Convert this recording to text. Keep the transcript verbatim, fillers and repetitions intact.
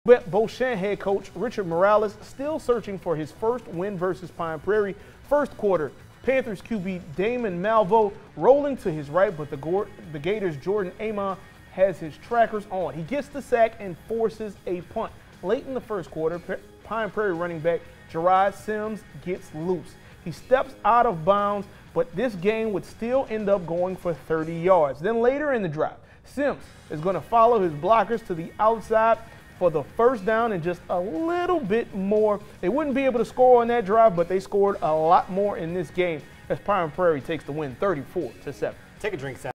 Beau Chene head coach Richard Morales still searching for his first win versus Pine Prairie. First quarter, Panthers Q B Damon Malvo rolling to his right, but the, the Gators' Jordan Amon has his trackers on. He gets the sack and forces a punt. Late in the first quarter, Pine Prairie running back Gerard Sims gets loose. He steps out of bounds, but this game would still end up going for thirty yards. Then later in the drive, Sims is going to follow his blockers to the outside for the first down and just a little bit more. They wouldn't be able to score on that drive, but they scored a lot more in this game as Pine Prairie takes the win thirty-four to seven. Take a drink, Sam.